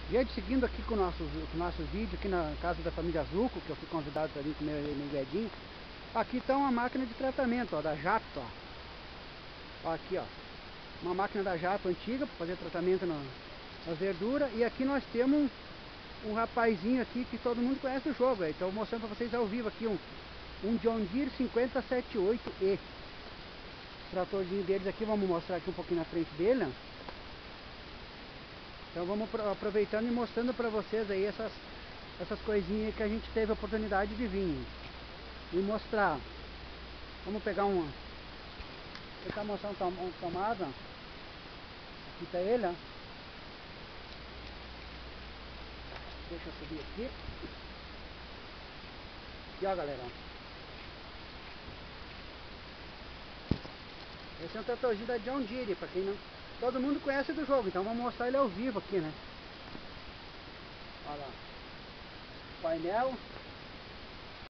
Gente, seguindo aqui com nossos vídeos aqui na casa da família Zuco, que eu fui convidado para vir com meu Edinho. Aqui está uma máquina de tratamento, ó, da Jato, ó. Aqui, ó, uma máquina da Jato antiga para fazer tratamento nas verduras. E aqui nós temos um rapazinho aqui que todo mundo conhece o jogo. Estou mostrando para vocês ao vivo aqui um John Deere 5078E. Tratorzinho deles aqui, vamos mostrar aqui um pouquinho na frente dele, ó. Então vamos aproveitando e mostrando para vocês aí essas coisinhas que a gente teve a oportunidade de vir e mostrar. Vamos pegar tentar mostrar um tomada. Aqui tá ele, ó. Deixa eu subir aqui. E ó, galera, esse é um tratorzinho da John Deere, para quem não... Todo mundo conhece do jogo, então vamos mostrar ele ao vivo aqui, né? Olha lá. Painel.